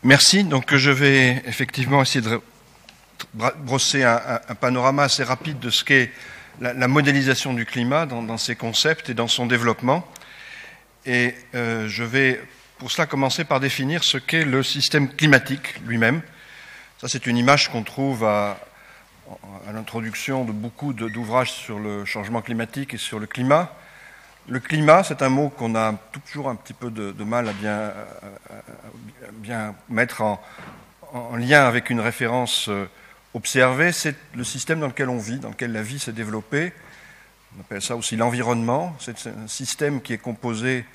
Merci. Donc je vais effectivement essayer de brosser un panorama assez rapide de ce qu'est la modélisation du climat dans ses concepts et dans son développement. Et je vais pour cela commencer par définir ce qu'est le système climatique lui-même. Ça, c'est une image qu'on trouve à l'introduction de beaucoup d'ouvrages sur le changement climatique et sur le climat. Le climat, c'est un mot qu'on a toujours un petit peu de mal à bien mettre en lien avec une référence observée. C'est le système dans lequel on vit, dans lequel la vie s'est développée. On appelle ça aussi l'environnement. C'est un système qui est composé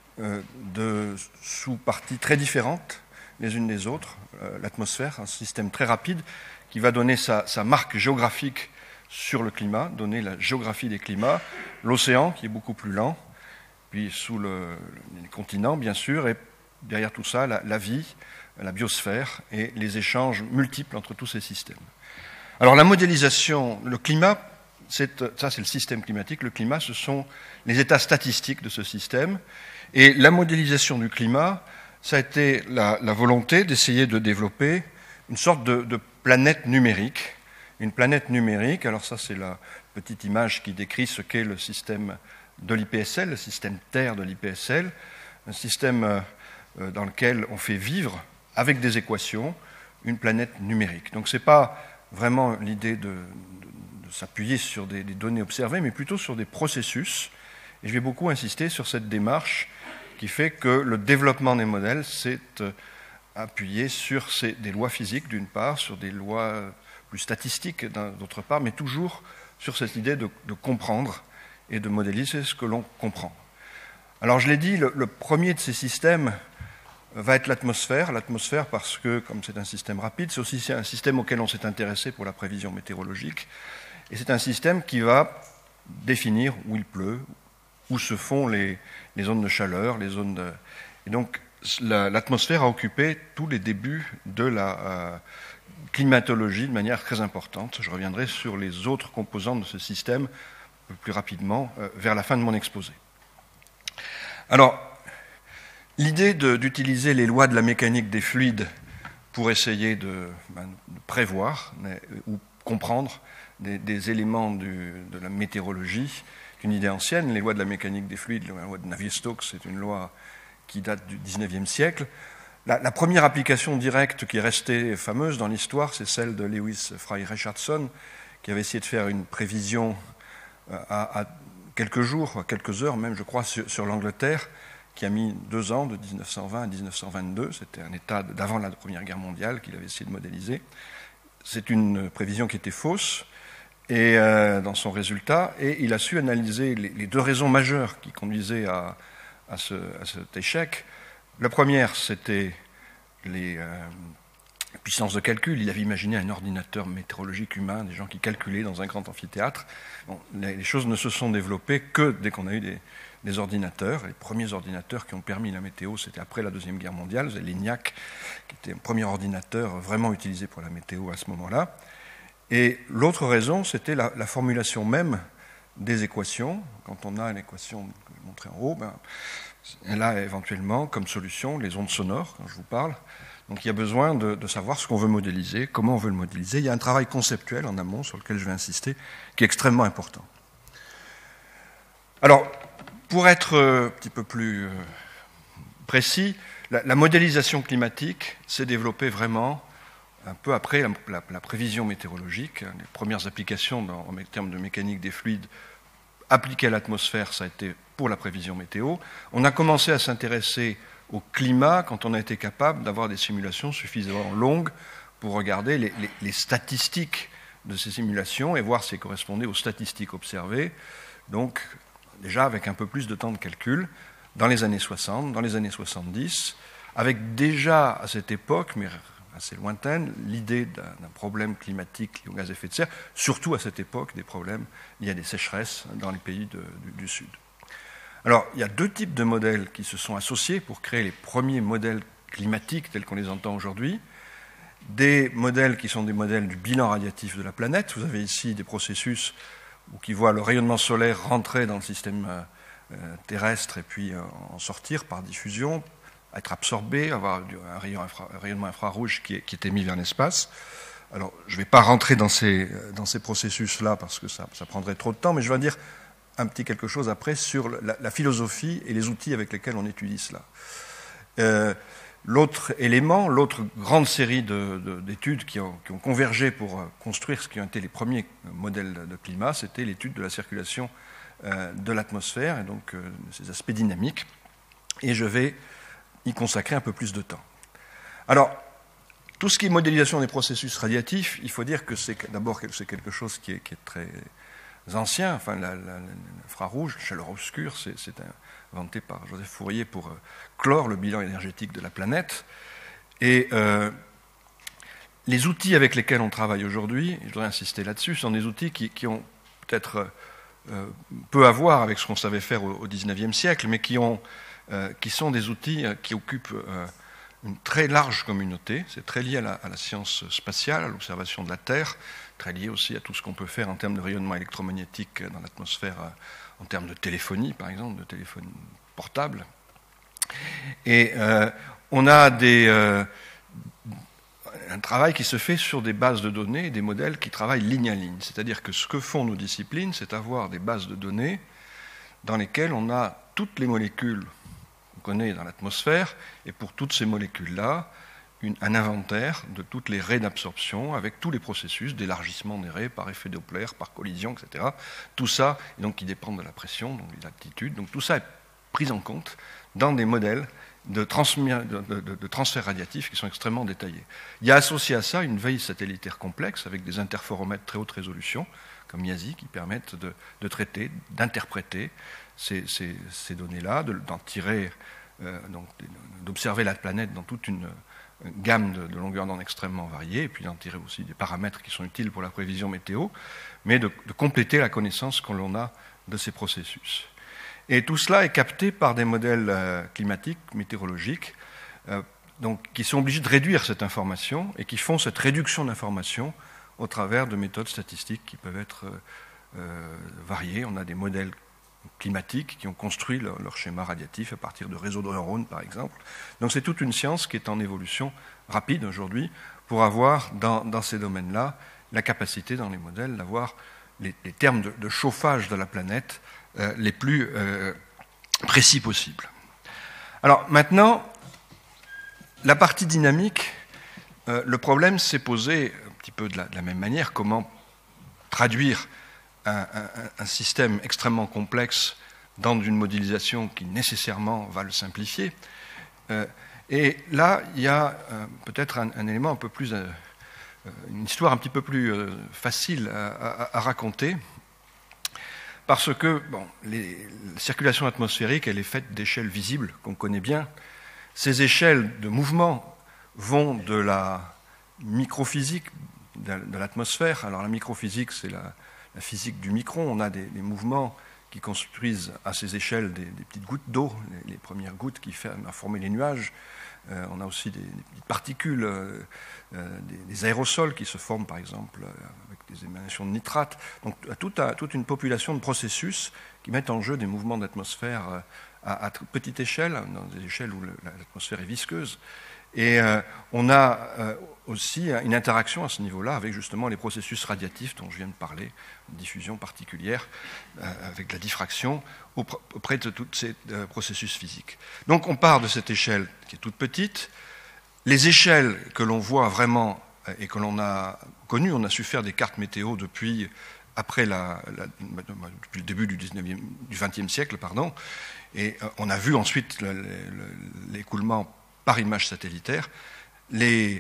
de sous-parties très différentes les unes des autres. L'atmosphère, un système très rapide qui va donner sa marque géographique sur le climat, donner la géographie des climats, l'océan qui est beaucoup plus lent, puis sous les continents bien sûr, et derrière tout ça la vie, la biosphère et les échanges multiples entre tous ces systèmes. Alors la modélisation, le climat, ça c'est le système climatique, le climat ce sont les états statistiques de ce système, et la modélisation du climat, ça a été la volonté d'essayer de développer une sorte de planète numérique. Une planète numérique, alors ça c'est la petite image qui décrit ce qu'est le système de l'IPSL, le système Terre de l'IPSL, un système dans lequel on fait vivre, avec des équations, une planète numérique. Donc ce n'est pas vraiment l'idée de s'appuyer sur des données observées, mais plutôt sur des processus. Et je vais beaucoup insister sur cette démarche qui fait que le développement des modèles s'est appuyé sur des lois physiques d'une part, sur des lois plus statistiques d'autre part, mais toujours sur cette idée de comprendre et de modéliser ce que l'on comprend. Alors je l'ai dit, le premier de ces systèmes va être l'atmosphère. L'atmosphère parce que, comme c'est un système rapide, c'est aussi un système auquel on s'est intéressé pour la prévision météorologique. Et c'est un système qui va définir où il pleut, où se font les zones de chaleur, les zones de... Et donc l'atmosphère a occupé tous les débuts de la climatologie de manière très importante. Je reviendrai sur les autres composantes de ce système un peu plus rapidement vers la fin de mon exposé. Alors, l'idée d'utiliser les lois de la mécanique des fluides pour essayer de prévoir ou comprendre des éléments de la météorologie, c'est une idée ancienne. Les lois de la mécanique des fluides, la loi de Navier-Stokes, c'est une loi qui date du XIXe siècle. La première application directe qui est restée fameuse dans l'histoire, c'est celle de Lewis Fry Richardson, qui avait essayé de faire une prévision à quelques jours, à quelques heures même, je crois, sur l'Angleterre, qui a mis 2 ans, de 1920 à 1922. C'était un état d'avant la Première Guerre mondiale qu'il avait essayé de modéliser. C'est une prévision qui était fausse et, dans son résultat, et il a su analyser les 2 raisons majeures qui conduisaient à cet échec. La première, c'était les puissances de calcul. Il avait imaginé un ordinateur météorologique humain, des gens qui calculaient dans un grand amphithéâtre. Bon, les choses ne se sont développées que dès qu'on a eu des ordinateurs. Les premiers ordinateurs qui ont permis la météo, c'était après la Deuxième Guerre mondiale. Vous avez l'ENIAC, qui était un premier ordinateur vraiment utilisé pour la météo à ce moment-là. Et l'autre raison, c'était la formulation même des équations. Quand on a une équation que je vais montrer en haut, elle a éventuellement comme solution les ondes sonores, quand je vous parle. Donc il y a besoin de savoir ce qu'on veut modéliser, comment on veut le modéliser. Il y a un travail conceptuel en amont sur lequel je vais insister, qui est extrêmement important. Alors, pour être un petit peu plus précis, la modélisation climatique s'est développée vraiment un peu après la prévision météorologique. Les premières applications en termes de mécanique des fluides appliquées à l'atmosphère, ça a été pour la prévision météo. On a commencé à s'intéresser au climat quand on a été capable d'avoir des simulations suffisamment longues pour regarder les statistiques de ces simulations et voir si elles correspondaient aux statistiques observées. Donc, déjà avec un peu plus de temps de calcul, dans les années 60, dans les années 70, avec déjà à cette époque, mais assez lointaine, l'idée d'un problème climatique lié aux gaz à effet de serre, surtout à cette époque, des problèmes liés à des sécheresses dans les pays du Sud. Alors, il y a 2 types de modèles qui se sont associés pour créer les premiers modèles climatiques tels qu'on les entend aujourd'hui. Des modèles qui sont des modèles du bilan radiatif de la planète. Vous avez ici des processus qui voient le rayonnement solaire rentrer dans le système terrestre et puis en sortir par diffusion, être absorbé, avoir un rayonnement infrarouge qui est émis vers l'espace. Alors, je ne vais pas rentrer dans ces processus-là parce que ça prendrait trop de temps, mais je vais dire un petit quelque chose après sur la philosophie et les outils avec lesquels on étudie cela. L'autre élément, l'autre grande série d'études qui ont convergé pour construire ce qui ont été les premiers modèles de climat, c'était l'étude de la circulation de l'atmosphère et donc ses aspects dynamiques. Et je vais y consacrer un peu plus de temps. Alors, tout ce qui est modélisation des processus radiatifs, il faut dire que d'abord c'est quelque chose qui est très ancien. Enfin, l'infrarouge, la chaleur obscure, c'est inventé par Joseph Fourier pour clore le bilan énergétique de la planète. Et les outils avec lesquels on travaille aujourd'hui, je voudrais insister là-dessus, sont des outils qui ont peut-être peu à voir avec ce qu'on savait faire au XIXe siècle, mais qui sont des outils qui occupent une très large communauté. C'est très lié à la science spatiale, à l'observation de la Terre, très lié aussi à tout ce qu'on peut faire en termes de rayonnement électromagnétique dans l'atmosphère, en termes de téléphonie, par exemple, de téléphone portable. Et on a un travail qui se fait sur des bases de données et des modèles qui travaillent ligne à ligne. C'est-à-dire que ce que font nos disciplines, c'est avoir des bases de données dans lesquelles on a toutes les molécules qu'on connaît dans l'atmosphère, et pour toutes ces molécules-là, un inventaire de toutes les raies d'absorption avec tous les processus d'élargissement des raies par effet Doppler, par collision, etc. Tout ça, donc, qui dépend de la pression, donc de l'altitude. Donc tout ça est pris en compte dans des modèles de transfert radiatif qui sont extrêmement détaillés. Il y a associé à ça une veille satellitaire complexe avec des interféromètres très haute résolution, comme YASI, qui permettent de traiter, d'interpréter ces données-là, d'en tirer, d'observer la planète dans toute une gamme de longueurs d'onde extrêmement variées, et puis d'en tirer aussi des paramètres qui sont utiles pour la prévision météo, mais de compléter la connaissance que l'on a de ces processus. Et tout cela est capté par des modèles climatiques, météorologiques, qui sont obligés de réduire cette information et qui font cette réduction d'information au travers de méthodes statistiques qui peuvent être variées. On a des modèles climatiques qui ont construit leur schéma radiatif à partir de réseaux de neurones, par exemple. Donc c'est toute une science qui est en évolution rapide aujourd'hui pour avoir dans ces domaines-là la capacité dans les modèles d'avoir les termes de chauffage de la planète les plus précis possibles. Alors maintenant, la partie dynamique, le problème s'est posé un petit peu de la même manière, comment traduire un système extrêmement complexe dans une modélisation qui nécessairement va le simplifier. Et là, il y a peut-être un élément un peu plus, une histoire un petit peu plus facile à raconter, parce que la circulation atmosphérique, elle est faite d'échelles visibles qu'on connaît bien. Ces échelles de mouvement vont de la microphysique de l'atmosphère. Alors la microphysique, c'est la physique du micron. On a des mouvements qui construisent à ces échelles des petites gouttes d'eau, les premières gouttes qui ont formé les nuages. On a aussi des petites particules, des aérosols qui se forment par exemple avec des émanations de nitrate. Donc toute une population de processus qui mettent en jeu des mouvements d'atmosphère à petite échelle, dans des échelles où l'atmosphère est visqueuse. Et on a aussi une interaction à ce niveau-là avec justement les processus radiatifs dont je viens de parler, une diffusion particulière avec la diffraction auprès de tous ces processus physiques. Donc on part de cette échelle qui est toute petite. Les échelles que l'on voit vraiment et que l'on a connues, on a su faire des cartes météo depuis le début du XXe siècle, et on a vu ensuite l'écoulement par image satellitaire. Les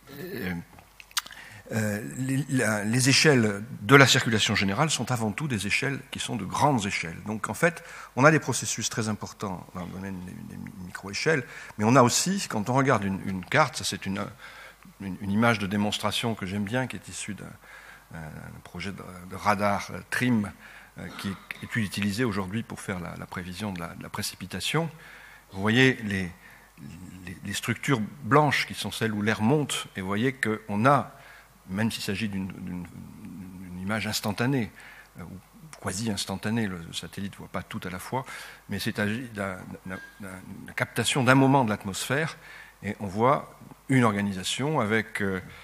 échelles de la circulation générale sont avant tout des échelles qui sont de grandes échelles. Donc en fait, on a des processus très importants dans le domaine des micro-échelles, mais on a aussi, quand on regarde une carte, ça c'est une image de démonstration que j'aime bien, qui est issue d'un projet de radar TRIM, qui est utilisé aujourd'hui pour faire la prévision de la précipitation. Vous voyez les structures blanches qui sont celles où l'air monte, et vous voyez qu'on a, même s'il s'agit d'une image instantanée, quasi instantané, le satellite ne voit pas tout à la fois, mais c'est la captation d'un moment de l'atmosphère, et on voit une organisation avec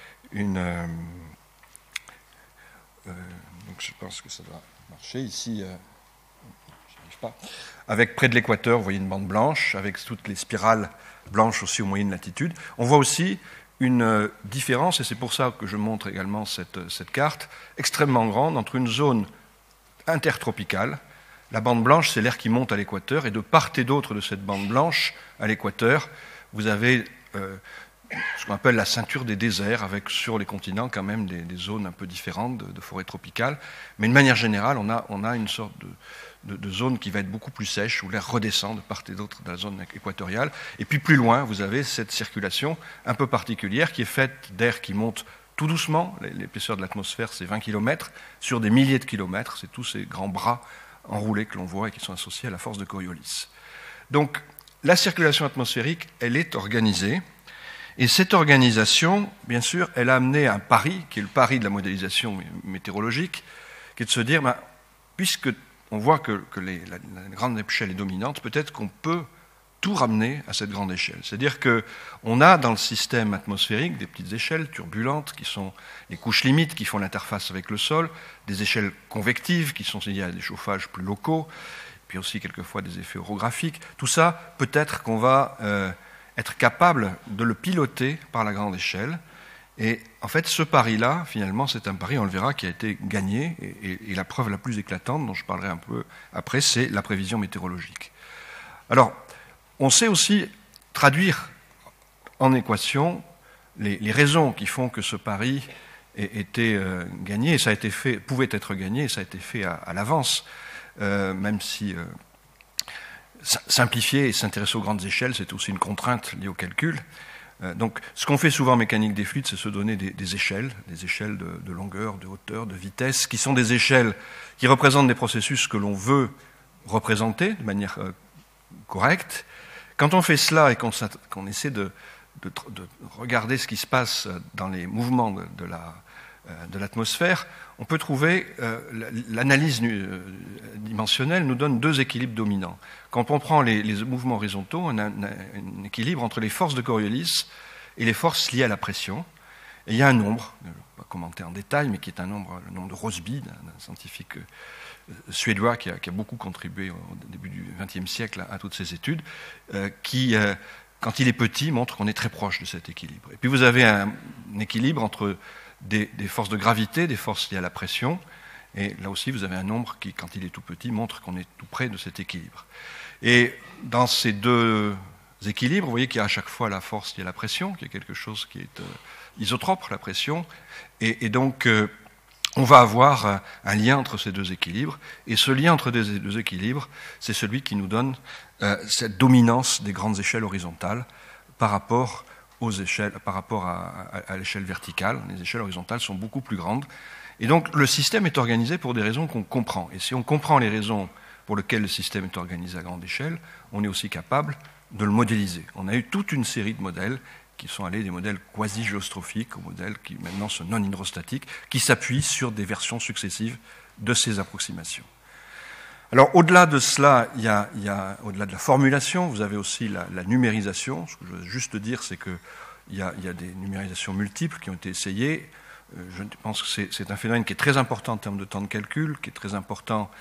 donc je pense que ça doit marcher ici, j'y arrive pas, avec près de l'équateur, vous voyez une bande blanche, avec toutes les spirales blanches aussi aux moyennes latitudes. On voit aussi une différence, et c'est pour ça que je montre également cette carte, extrêmement grande entre une zone intertropicale. La bande blanche, c'est l'air qui monte à l'équateur, et de part et d'autre de cette bande blanche à l'équateur, vous avez ce qu'on appelle la ceinture des déserts, avec sur les continents quand même des zones un peu différentes de forêts tropicales. Mais de manière générale, on a une sorte de zone qui va être beaucoup plus sèche, où l'air redescend de part et d'autre de la zone équatoriale. Et puis plus loin, vous avez cette circulation un peu particulière qui est faite d'air qui monte tout doucement. L'épaisseur de l'atmosphère, c'est 20 km, sur des milliers de kilomètres. C'est tous ces grands bras enroulés que l'on voit et qui sont associés à la force de Coriolis. Donc, la circulation atmosphérique, elle est organisée. Et cette organisation, bien sûr, elle a amené un pari, qui est le pari de la modélisation météorologique, qui est de se dire, puisque on voit que la grande échelle est dominante, peut-être qu'on peut tout ramener à cette grande échelle. C'est-à-dire qu'on a dans le système atmosphérique des petites échelles turbulentes qui sont les couches limites qui font l'interface avec le sol, des échelles convectives qui sont liées à des chauffages plus locaux, puis aussi quelquefois des effets orographiques. Tout ça, peut-être qu'on va être capable de le piloter par la grande échelle. Et en fait, ce pari-là, finalement, c'est un pari, on le verra, qui a été gagné. Et la preuve la plus éclatante, dont je parlerai un peu après, c'est la prévision météorologique. Alors, on sait aussi traduire en équation les raisons qui font que ce pari était gagné, et ça a été fait, pouvait être gagné, et ça a été fait à l'avance, même si simplifier et s'intéresser aux grandes échelles, c'est aussi une contrainte liée au calcul. Donc, ce qu'on fait souvent en mécanique des fluides, c'est se donner des échelles de longueur, de hauteur, de vitesse, qui sont des échelles qui représentent des processus que l'on veut représenter de manière correcte. Quand on fait cela et qu'on essaie de regarder ce qui se passe dans les mouvements de l'atmosphère, on peut trouver l'analyse dimensionnelle nous donne deux équilibres dominants. Quand on prend les mouvements horizontaux, on a un équilibre entre les forces de Coriolis et les forces liées à la pression. Et il y a un nombre, je ne vais pas commenter en détail, mais qui est le nombre de Rossby, d'un scientifique suédois qui a beaucoup contribué au début du XXe siècle à toutes ces études, qui, quand il est petit, montre qu'on est très proche de cet équilibre. Et puis vous avez un équilibre entre des forces de gravité, des forces liées à la pression, et là aussi vous avez un nombre qui, quand il est tout petit, montre qu'on est tout près de cet équilibre. Et dans ces deux équilibres, vous voyez qu'il y a à chaque fois la force liée à la pression, qui est quelque chose qui est isotrope, la pression, et donc on va avoir un lien entre ces deux équilibres, et ce lien entre les deux équilibres, c'est celui qui nous donne cette dominance des grandes échelles horizontales par rapport à l'échelle verticale. Les échelles horizontales sont beaucoup plus grandes. Et donc le système est organisé pour des raisons qu'on comprend. Et si on comprend les raisons pour lesquelles le système est organisé à grande échelle, on est aussi capable de le modéliser. On a eu toute une série de modèles qui sont allés des modèles quasi-géostrophiques aux modèles qui maintenant sont non-hydrostatiques, qui s'appuient sur des versions successives de ces approximations. Alors, au-delà de cela, il y a au-delà de la formulation, vous avez aussi la numérisation. Ce que je veux juste dire, c'est qu'il y a des numérisations multiples qui ont été essayées. Je pense que c'est un phénomène qui est très important en termes de temps de calcul, qui est très important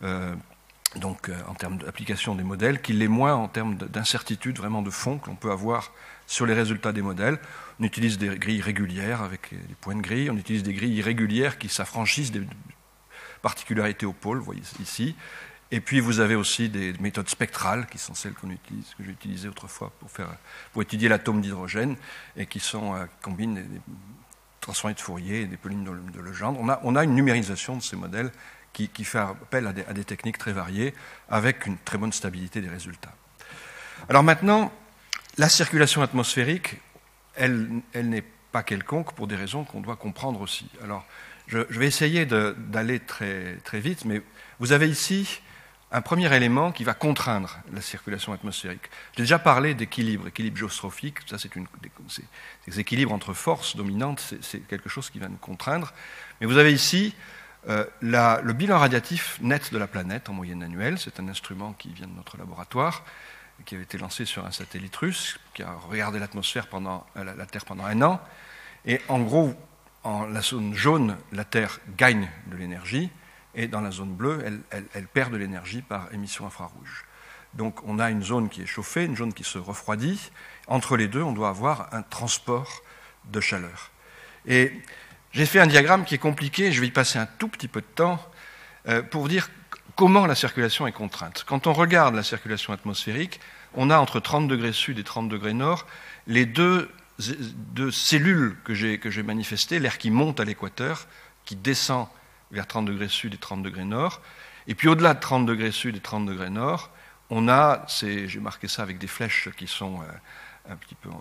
en termes d'application des modèles, qui l'est moins en termes d'incertitude vraiment de fond que l'on peut avoir sur les résultats des modèles. On utilise des grilles régulières avec des points de grille, on utilise des grilles irrégulières qui s'affranchissent des particularités au pôle, vous voyez ici. Et puis vous avez aussi des méthodes spectrales qui sont celles que j'ai utilisées autrefois pour étudier l'atome d'hydrogène et qui combinent des transformés de Fourier et des polynes de Legendre. On a une numérisation de ces modèles qui fait appel à des techniques très variées avec une très bonne stabilité des résultats. Alors maintenant, la circulation atmosphérique, elle n'est pas quelconque pour des raisons qu'on doit comprendre aussi. Alors, je vais essayer d'aller très, très vite, mais vous avez ici un premier élément qui va contraindre la circulation atmosphérique. J'ai déjà parlé d'équilibre géostrophique, ça c'est des équilibres entre forces dominantes, c'est quelque chose qui va nous contraindre. Mais vous avez ici le bilan radiatif net de la planète en moyenne annuelle. C'est un instrument qui vient de notre laboratoire, qui avait été lancé sur un satellite russe, qui a regardé l'atmosphère la Terre pendant 1 an. Et en gros, en la zone jaune, la Terre gagne de l'énergie, et dans la zone bleue, elle perd de l'énergie par émission infrarouge. Donc on a une zone qui est chauffée, une zone qui se refroidit. Entre les deux, on doit avoir un transport de chaleur. Et j'ai fait un diagramme qui est compliqué, je vais y passer un tout petit peu de temps, pour dire comment la circulation est contrainte. Quand on regarde la circulation atmosphérique, on a entre 30 degrés sud et 30 degrés nord les deux cellules que j'ai manifestées, l'air qui monte à l'équateur, qui descend vers 30 degrés sud et 30 degrés nord, et puis au-delà de 30 degrés sud et 30 degrés nord, on a, j'ai marqué ça avec des flèches qui sont un petit peu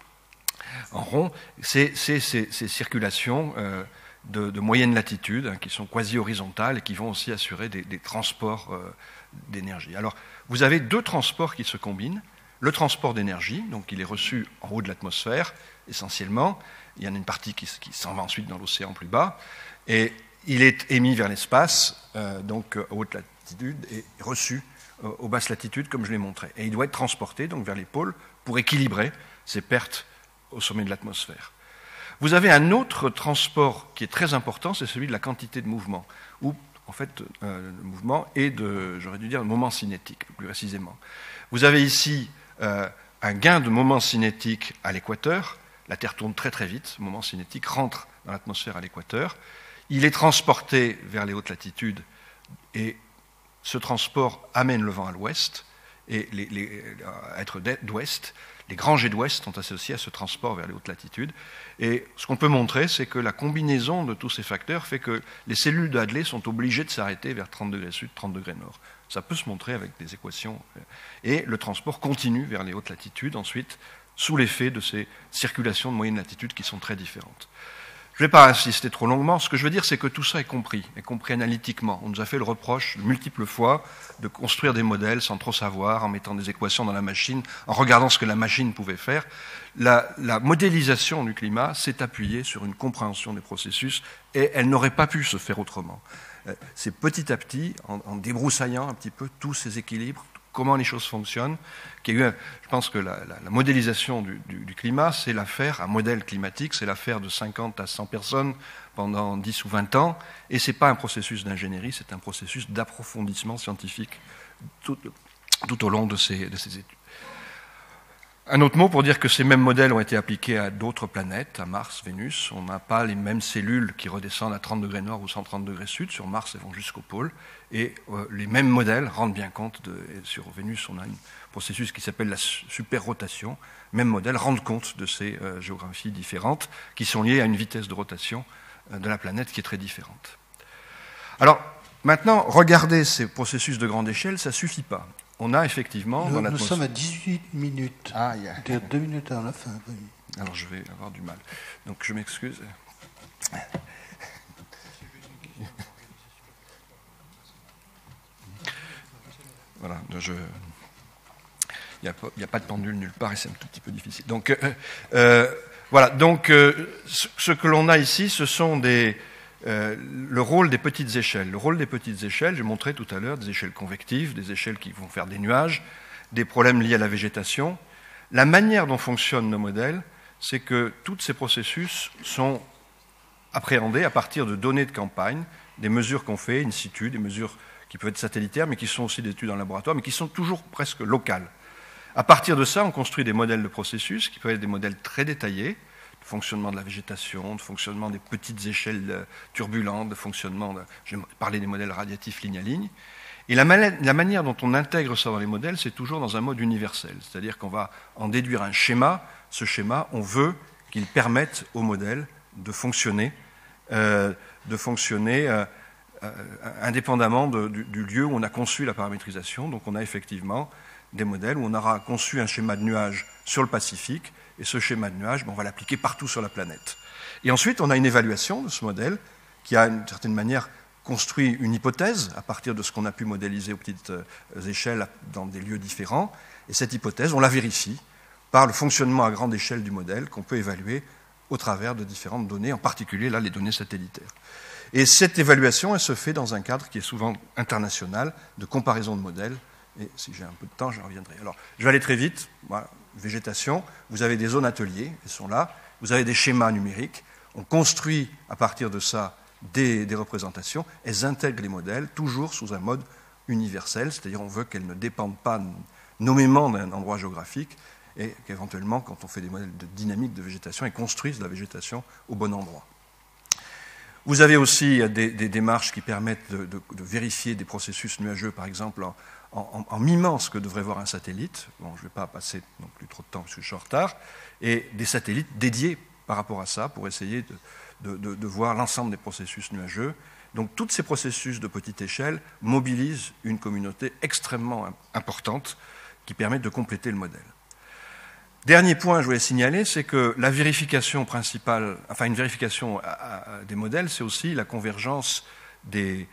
en rond, ces circulations de moyenne latitude, hein, qui sont quasi horizontales et qui vont aussi assurer des transports d'énergie. Alors, vous avez 2 transports qui se combinent. Le transport d'énergie, donc il est reçu en haut de l'atmosphère, essentiellement. Il y en a une partie qui s'en va ensuite dans l'océan plus bas. Et il est émis vers l'espace, donc à haute latitude, et reçu aux basses latitudes, comme je l'ai montré. Et il doit être transporté donc vers les pôles pour équilibrer ces pertes au sommet de l'atmosphère. Vous avez un autre transport qui est très important, c'est celui de la quantité de mouvement, où en fait le mouvement est j'aurais dû dire, le moment cinétique, plus précisément. Vous avez ici un gain de moment cinétique à l'équateur. La Terre tourne très très vite, le moment cinétique rentre dans l'atmosphère à l'équateur. Il est transporté vers les hautes latitudes et ce transport amène le vent à l'ouest et à être d'ouest. Les grands jets d'ouest sont associés à ce transport vers les hautes latitudes. Et ce qu'on peut montrer, c'est que la combinaison de tous ces facteurs fait que les cellules de Hadley sont obligées de s'arrêter vers 30 degrés sud, 30 degrés nord. Ça peut se montrer avec des équations. Et le transport continue vers les hautes latitudes, ensuite, sous l'effet de ces circulations de moyenne latitude qui sont très différentes. Je ne vais pas insister trop longuement. Ce que je veux dire, c'est que tout ça est compris analytiquement. On nous a fait le reproche multiples fois de construire des modèles sans trop savoir, en mettant des équations dans la machine, en regardant ce que la machine pouvait faire. La modélisation du climat s'est appuyée sur une compréhension des processus et elle n'aurait pas pu se faire autrement. C'est petit à petit, en débroussaillant un petit peu tous ces équilibres, comment les choses fonctionnent, qu'il y a eu, je pense que la modélisation du climat, c'est l'affaire, un modèle climatique, c'est l'affaire de 50 à 100 personnes pendant 10 ou 20 ans, et ce n'est pas un processus d'ingénierie, c'est un processus d'approfondissement scientifique tout au long de ces études. Un autre mot pour dire que ces mêmes modèles ont été appliqués à d'autres planètes, à Mars, Vénus. On n'a pas les mêmes cellules qui redescendent à 30 degrés nord ou 130 degrés sud. Sur Mars, elles vont jusqu'au pôle. Et les mêmes modèles rendent bien compte sur Vénus, on a un processus qui s'appelle la superrotation. Même modèle rendent compte de ces géographies différentes qui sont liées à une vitesse de rotation de la planète qui est très différente. Alors, maintenant, regarder ces processus de grande échelle, ça ne suffit pas. On a effectivement dans l'atmosphère... Nous sommes à 18 minutes. Ah, yeah. 2 minutes avant la fin. Oui. Alors je vais avoir du mal. Donc je m'excuse. Voilà, il n'y a pas de pendule nulle part et c'est un tout petit peu difficile. Donc voilà, donc ce que l'on a ici, ce sont le rôle des petites échelles. Le rôle des petites échelles, j'ai montré tout à l'heure, des échelles convectives, des échelles qui vont faire des nuages, des problèmes liés à la végétation. La manière dont fonctionnent nos modèles, c'est que tous ces processus sont appréhendés à partir de données de campagne, des mesures qu'on fait in situ, des mesures qui peuvent être satellitaires, mais qui sont aussi des études en laboratoire, mais qui sont toujours presque locales. À partir de ça, on construit des modèles de processus qui peuvent être des modèles très détaillés, de fonctionnement de la végétation, de fonctionnement des petites échelles turbulentes, de fonctionnement, j'ai parlé des modèles radiatifs ligne à ligne. Et la manière dont on intègre ça dans les modèles, c'est toujours dans un mode universel. C'est-à-dire qu'on va en déduire un schéma. Ce schéma, on veut qu'il permette au modèle de fonctionner indépendamment du lieu où on a conçu la paramétrisation. Donc on a effectivement des modèles où on aura conçu un schéma de nuages sur le Pacifique, et ce schéma de nuages, on va l'appliquer partout sur la planète. Et ensuite, on a une évaluation de ce modèle qui a, d'une certaine manière, construit une hypothèse à partir de ce qu'on a pu modéliser aux petites échelles dans des lieux différents. Et cette hypothèse, on la vérifie par le fonctionnement à grande échelle du modèle qu'on peut évaluer au travers de différentes données, en particulier là les données satellitaires. Et cette évaluation, elle se fait dans un cadre qui est souvent international, de comparaison de modèles. Et si j'ai un peu de temps, j'y reviendrai. Alors, je vais aller très vite. Voilà, végétation, vous avez des zones ateliers, elles sont là. Vous avez des schémas numériques. On construit à partir de ça des représentations. Elles intègrent les modèles, toujours sous un mode universel, c'est-à-dire on veut qu'elles ne dépendent pas nommément d'un endroit géographique et qu'éventuellement, quand on fait des modèles de dynamique de végétation, elles construisent la végétation au bon endroit. Vous avez aussi des démarches qui permettent de vérifier des processus nuageux, par exemple, en mimant ce que devrait voir un satellite. Bon, je ne vais pas passer non plus trop de temps parce que je suis en retard. Et des satellites dédiés par rapport à ça pour essayer de voir l'ensemble des processus nuageux. Donc, tous ces processus de petite échelle mobilisent une communauté extrêmement importante qui permet de compléter le modèle. Dernier point que je voulais signaler, c'est que la vérification principale, enfin une vérification des modèles, c'est aussi la convergence les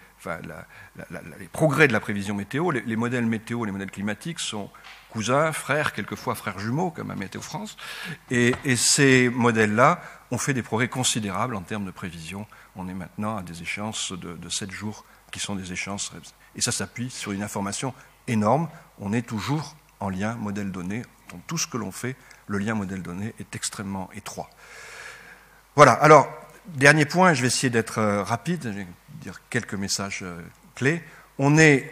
progrès de la prévision météo. Les modèles météo, les modèles climatiques sont cousins, frères, quelquefois frères jumeaux, comme à Météo France. Et ces modèles-là ont fait des progrès considérables en termes de prévision. On est maintenant à des échéances de 7 jours qui sont des échéances. Et ça s'appuie sur une information énorme. On est toujours en lien modèle-données. Donc tout ce que l'on fait, le lien modèle-données est extrêmement étroit. Voilà, alors, dernier point, je vais essayer d'être rapide, je vais dire quelques messages clés. On est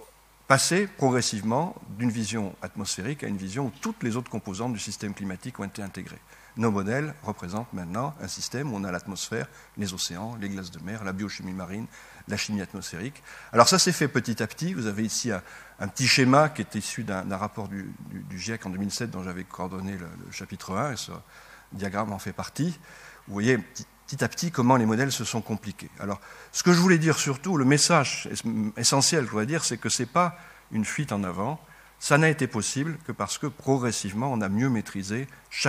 passé progressivement d'une vision atmosphérique à une vision où toutes les autres composantes du système climatique ont été intégrées. Nos modèles représentent maintenant un système où on a l'atmosphère, les océans, les glaces de mer, la biochimie marine, la chimie atmosphérique. Alors ça s'est fait petit à petit. Vous avez ici un petit schéma qui est issu d'un rapport du GIEC en 2007 dont j'avais coordonné le chapitre 1, et ce diagramme en fait partie. Vous voyez petit à petit comment les modèles se sont compliqués. Alors, ce que je voulais dire surtout, le message essentiel, je voudrais dire, c'est que ce n'est pas une fuite en avant. Ça n'a été possible que parce que progressivement, on a mieux maîtrisé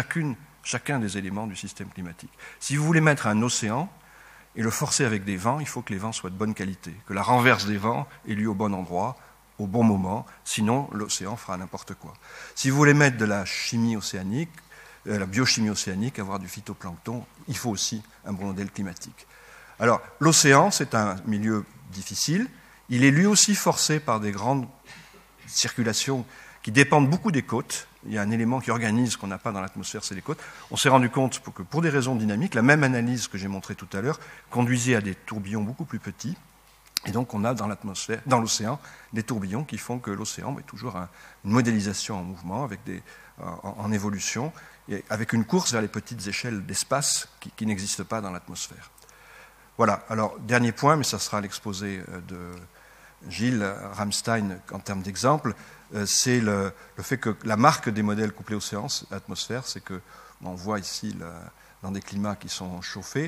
chacun des éléments du système climatique. Si vous voulez mettre un océan et le forcer avec des vents, il faut que les vents soient de bonne qualité, que la renverse des vents ait lieu au bon endroit, au bon moment, sinon l'océan fera n'importe quoi. Si vous voulez mettre de la chimie océanique, la biochimie océanique, avoir du phytoplancton, il faut aussi un bon modèle climatique. Alors, l'océan, c'est un milieu difficile. Il est lui aussi forcé par des grandes circulations qui dépendent beaucoup des côtes. Il y a un élément qui organise ce qu'on n'a pas dans l'atmosphère, c'est les côtes. On s'est rendu compte que pour des raisons dynamiques, la même analyse que j'ai montrée tout à l'heure conduisait à des tourbillons beaucoup plus petits. Et donc, on a dans l'océan, des tourbillons qui font que l'océan est toujours une modélisation en mouvement, en évolution, et avec une course vers les petites échelles d'espace qui n'existent pas dans l'atmosphère. Voilà. Alors, dernier point, mais ça sera l'exposé de Gilles Ramstein en termes d'exemple, c'est le fait que la marque des modèles couplés océan-atmosphère, c'est que, on voit ici, dans des climats qui sont chauffés,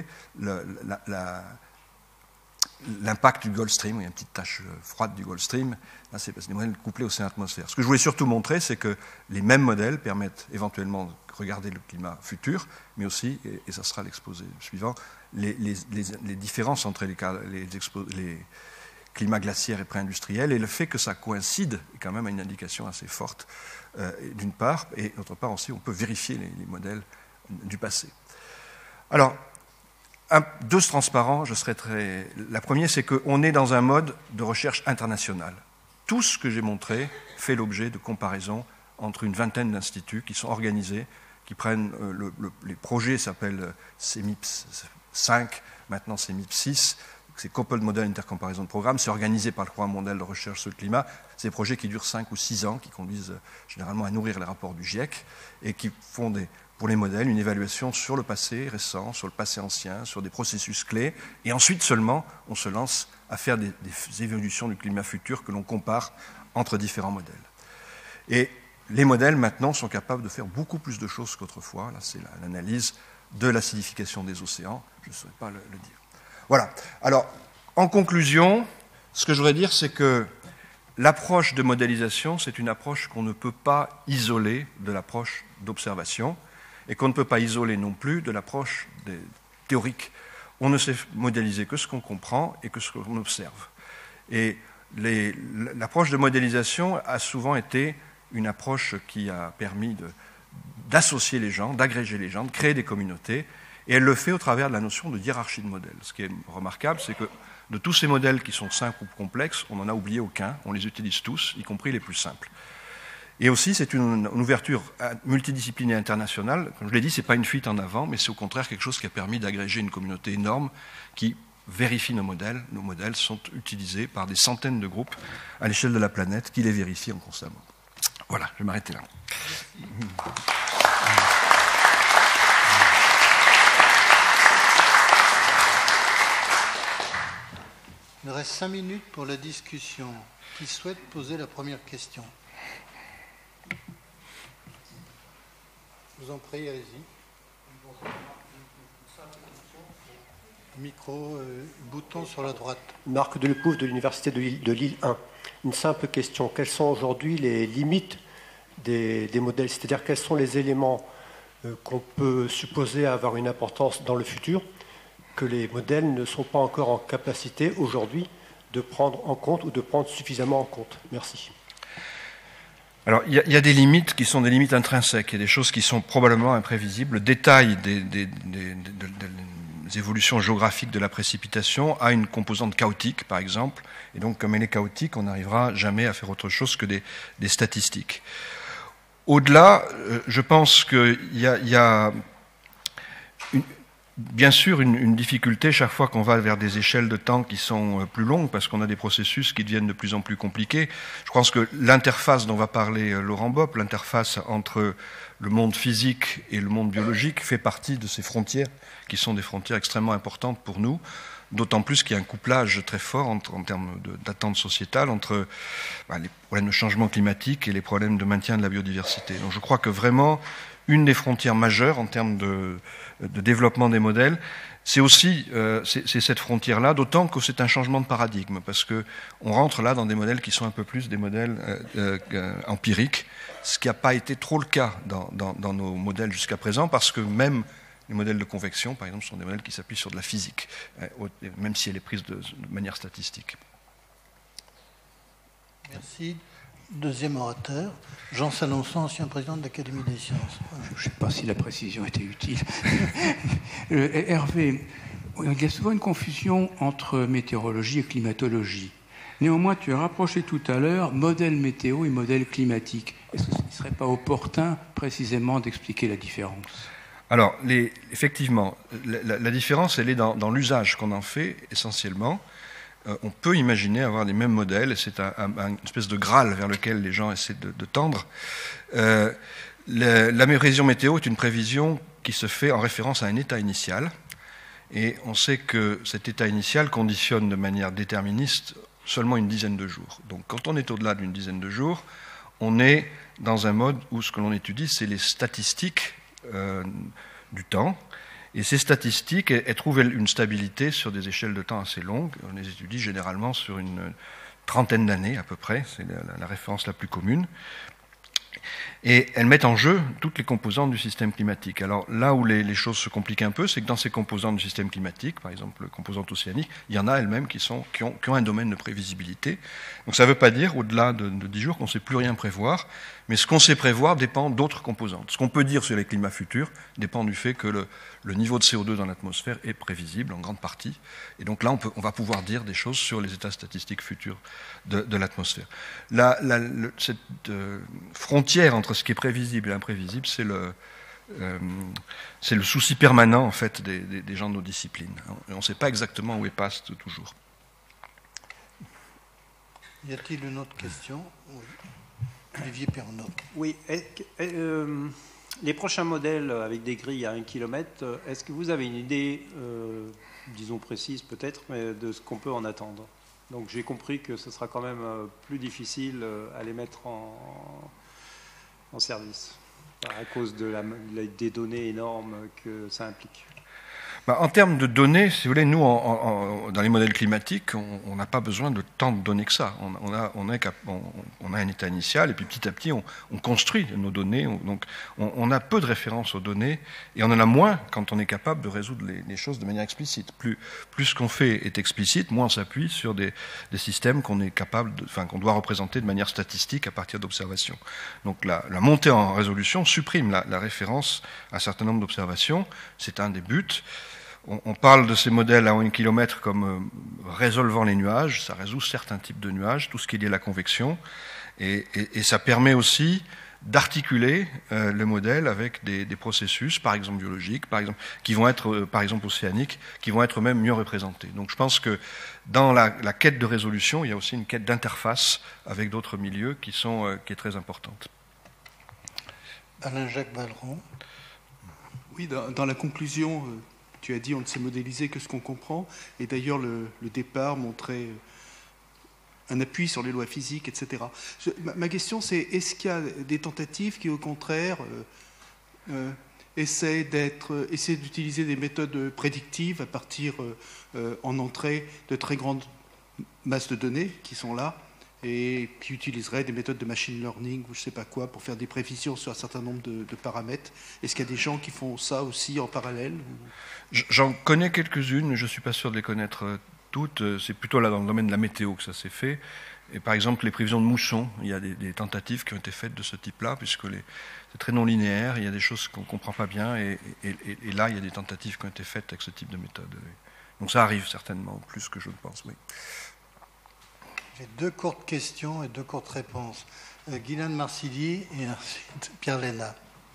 l'impact du Gulf Stream, il y a une petite tache froide du Gulf Stream, là c'est parce que les modèles couplés océan-atmosphère. Ce que je voulais surtout montrer, c'est que les mêmes modèles permettent éventuellement de regarder le climat futur, mais aussi, et ça sera l'exposé suivant, les différences entre les climats glaciaires et pré-industriels, et le fait que ça coïncide est quand même une indication assez forte, d'une part, et d'autre part aussi, on peut vérifier les modèles du passé. Alors, deux transparents, la première, c'est qu'on est dans un mode de recherche internationale. Tout ce que j'ai montré fait l'objet de comparaisons entre une vingtaine d'instituts qui sont organisés, qui prennent les projets s'appellent CEMIPS 5, maintenant CEMIPS 6, c'est Coupled Model Intercomparison de Programme, c'est organisé par le Programme mondial de recherche sur le climat. C'est des projets qui durent 5 ou 6 ans, qui conduisent généralement à nourrir les rapports du GIEC et qui font pour les modèles une évaluation sur le passé récent, sur le passé ancien, sur des processus clés. Et ensuite seulement, on se lance à faire des évolutions du climat futur que l'on compare entre différents modèles. Et les modèles, maintenant, sont capables de faire beaucoup plus de choses qu'autrefois. Là, c'est l'analyse de l'acidification des océans. Je ne saurais pas le dire. Voilà. Alors, en conclusion, ce que je voudrais dire, c'est que l'approche de modélisation, c'est une approche qu'on ne peut pas isoler de l'approche d'observation et qu'on ne peut pas isoler non plus de l'approche théorique. On ne sait modéliser que ce qu'on comprend et que ce qu'on observe. Et l'approche de modélisation a souvent été une approche qui a permis d'associer les gens, d'agréger les gens, de créer des communautés. Et elle le fait au travers de la notion de hiérarchie de modèles. Ce qui est remarquable, c'est que de tous ces modèles qui sont simples ou complexes, on n'en a oublié aucun, on les utilise tous, y compris les plus simples. Et aussi, c'est une ouverture multidisciplinaire internationale. Comme je l'ai dit, ce n'est pas une fuite en avant, mais c'est au contraire quelque chose qui a permis d'agréger une communauté énorme qui vérifie nos modèles. Nos modèles sont utilisés par des centaines de groupes à l'échelle de la planète qui les vérifient constamment. Voilà, je vais m'arrêter là. Il reste 5 minutes pour la discussion. Qui souhaite poser la première question? Je vous en prie, allez-y. Micro, bouton sur la droite. Marc Delepouve de l'Université de Lille 1. Une simple question. Quelles sont aujourd'hui les limites des modèles? C'est-à-dire quels sont les éléments qu'on peut supposer avoir une importance dans le futur que les modèles ne sont pas encore en capacité aujourd'hui de prendre en compte ou de prendre suffisamment en compte? Merci. Alors, il y a des limites qui sont des limites intrinsèques. Il y a des choses qui sont probablement imprévisibles. Le détail des évolutions géographiques de la précipitation a une composante chaotique, par exemple. Et donc, comme elle est chaotique, on n'arrivera jamais à faire autre chose que des statistiques. Au-delà, je pense qu'il y a bien sûr une difficulté chaque fois qu'on va vers des échelles de temps qui sont plus longues, parce qu'on a des processus qui deviennent de plus en plus compliqués. Je pense que l'interface dont va parler Laurent Bopp, l'interface entre le monde physique et le monde biologique, fait partie de ces frontières qui sont des frontières extrêmement importantes pour nous, d'autant plus qu'il y a un couplage très fort en termes d'attente sociétale entre les problèmes de changement climatique et les problèmes de maintien de la biodiversité. Donc je crois que vraiment, une des frontières majeures en termes de développement des modèles, c'est aussi c'est cette frontière-là, d'autant que c'est un changement de paradigme, parce qu'on rentre là dans des modèles qui sont un peu plus des modèles empiriques, ce qui n'a pas été trop le cas dans nos modèles jusqu'à présent, parce que même les modèles de convection, par exemple, sont des modèles qui s'appuient sur de la physique, même si elle est prise de manière statistique. Merci. Deuxième orateur, Jean Salençon, ancien président de l'Académie des sciences. Je ne sais pas si la précision était utile. Hervé, il y a souvent une confusion entre météorologie et climatologie. Néanmoins, tu as rapproché tout à l'heure modèle météo et modèle climatique. Est-ce que ce ne serait pas opportun précisément d'expliquer la différence? Alors, effectivement, la différence, elle est dans l'usage qu'on en fait essentiellement. On peut imaginer avoir les mêmes modèles, c'est une espèce de graal vers lequel les gens essaient de tendre. La prévision météo est une prévision qui se fait en référence à un état initial, et on sait que cet état initial conditionne de manière déterministe seulement une dizaine de jours. Donc quand on est au-delà d'une dizaine de jours, on est dans un mode où ce que l'on étudie, c'est les statistiques du temps. Et ces statistiques, elles trouvent une stabilité sur des échelles de temps assez longues. On les étudie généralement sur une trentaine d'années à peu près, c'est la référence la plus commune. Et elles mettent en jeu toutes les composantes du système climatique. Alors là où les choses se compliquent un peu, c'est que dans ces composantes du système climatique, par exemple les composantes océaniques, il y en a elles-mêmes qui ont un domaine de prévisibilité. Donc ça ne veut pas dire, au-delà de 10 jours, qu'on ne sait plus rien prévoir, mais ce qu'on sait prévoir dépend d'autres composantes. Ce qu'on peut dire sur les climats futurs dépend du fait que le niveau de CO2 dans l'atmosphère est prévisible en grande partie. Et donc là, on va pouvoir dire des choses sur les états statistiques futurs de l'atmosphère. Cette frontière entre ce qui est prévisible et imprévisible, c'est le souci permanent en fait des gens de nos disciplines. On ne sait pas exactement où est passe toujours. Y a-t-il une autre question? Oui. Olivier Pernaut. Oui. Les prochains modèles avec des grilles à 1 km, est-ce que vous avez une idée, disons précise peut-être, mais de ce qu'on peut en attendre? Donc j'ai compris que ce sera quand même plus difficile à les mettre en service, à cause des données énormes que ça implique. En termes de données, si vous voulez, nous, dans les modèles climatiques, on n'a pas besoin de tant de données que ça. On a un état initial, et puis petit à petit, on construit nos données. Donc, on a peu de références aux données, et on en a moins quand on est capable de résoudre les choses de manière explicite. Plus ce qu'on fait est explicite, moins on s'appuie sur des systèmes qu'on est capable, qu'on doit représenter de manière statistique à partir d'observations. Donc, la montée en résolution supprime la référence à un certain nombre d'observations. C'est un des buts. On parle de ces modèles à 1 km comme résolvant les nuages. Ça résout certains types de nuages, tout ce qui est lié à la convection. Et ça permet aussi d'articuler le modèle avec des processus, par exemple biologiques, par exemple, qui vont être, par exemple océaniques, qui vont être même mieux représentés. Donc je pense que dans la quête de résolution, il y a aussi une quête d'interface avec d'autres milieux qui est très importante. Alain-Jacques Valleron. Oui, dans la conclusion, tu as dit on ne sait modéliser que ce qu'on comprend, et d'ailleurs le départ montrait un appui sur les lois physiques, etc. Ma question c'est, est-ce qu'il y a des tentatives qui au contraire essaient d'utiliser des méthodes prédictives à partir en entrée de très grandes masses de données qui sont là, et qui utiliseraient des méthodes de machine learning ou je ne sais pas quoi pour faire des prévisions sur un certain nombre de paramètres? Est-ce qu'il y a des gens qui font ça aussi en parallèle? J'en connais quelques-unes, mais je ne suis pas sûr de les connaître toutes. C'est plutôt là dans le domaine de la météo que ça s'est fait. Et par exemple, les prévisions de moussons, il y a des tentatives qui ont été faites de ce type-là, puisque c'est très non linéaire, il y a des choses qu'on ne comprend pas bien, et là, il y a des tentatives qui ont été faites avec ce type de méthode. Donc ça arrive certainement, plus que je ne pense, oui. J'ai 2 courtes questions et 2 courtes réponses. Guylaine Marcilly et ensuite Pierre Léna.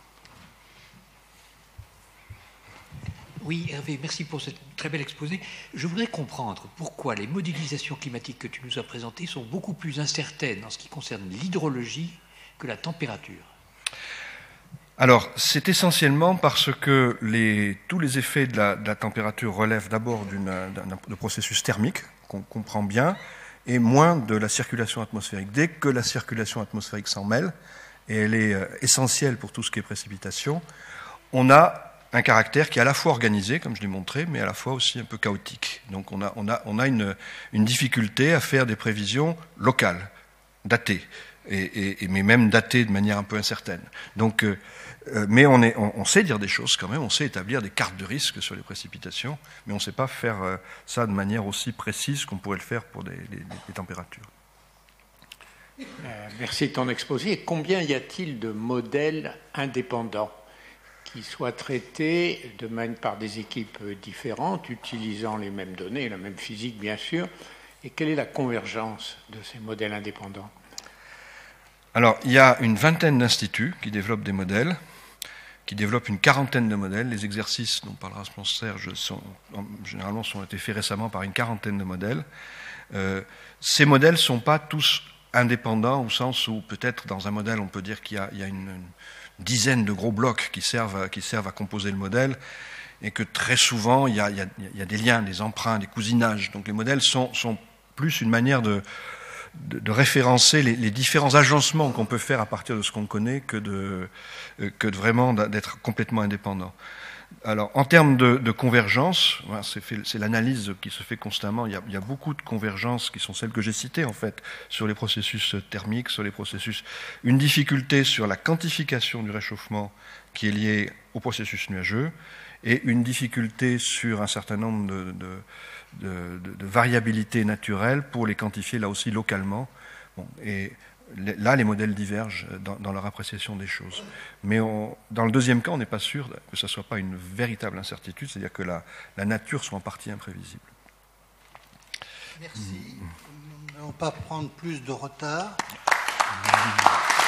Oui, Hervé, merci pour ce très bel exposé. Je voudrais comprendre pourquoi les modélisations climatiques que tu nous as présentées sont beaucoup plus incertaines en ce qui concerne l'hydrologie que la température. Alors, c'est essentiellement parce que tous les effets de la température relèvent d'abord de processus thermique, qu'on comprend bien, et moins de la circulation atmosphérique. Dès que la circulation atmosphérique s'en mêle, et elle est essentielle pour tout ce qui est précipitation, on a un caractère qui est à la fois organisé, comme je l'ai montré, mais à la fois aussi un peu chaotique. Donc on a une difficulté à faire des prévisions locales, datées, mais même datées de manière un peu incertaine. Donc, mais on sait dire des choses quand même, on sait établir des cartes de risque sur les précipitations, mais on ne sait pas faire ça de manière aussi précise qu'on pourrait le faire pour des températures. Merci de ton exposé. Combien y a-t-il de modèles indépendants qui soient traités par des équipes différentes, utilisant les mêmes données, la même physique bien sûr, et quelle est la convergence de ces modèles indépendants? Alors, il y a une vingtaine d'instituts qui développent des modèles, qui développent une quarantaine de modèles. Les exercices dont parlera Serge généralement ont été faits récemment par une quarantaine de modèles. Ces modèles ne sont pas tous indépendants au sens où peut-être dans un modèle on peut dire qu'il y a une dizaine de gros blocs qui servent à composer le modèle, et que très souvent il y a des liens, des emprunts, des cousinages. Donc les modèles sont plus une manière de référencer les différents agencements qu'on peut faire à partir de ce qu'on connaît que vraiment d'être complètement indépendant. Alors, en termes de convergence, c'est l'analyse qui se fait constamment. Il y a beaucoup de convergences qui sont celles que j'ai citées, en fait, sur les processus thermiques, sur les processus. Une difficulté sur la quantification du réchauffement qui est liée au processus nuageux, et une difficulté sur un certain nombre de variabilités naturelles pour les quantifier là aussi localement. Bon, et là, les modèles divergent dans leur appréciation des choses. Mais dans le deuxième cas, on n'est pas sûr que ce ne soit pas une véritable incertitude, c'est-à-dire que la nature soit en partie imprévisible. Merci. Nous n'allons pas prendre plus de retard.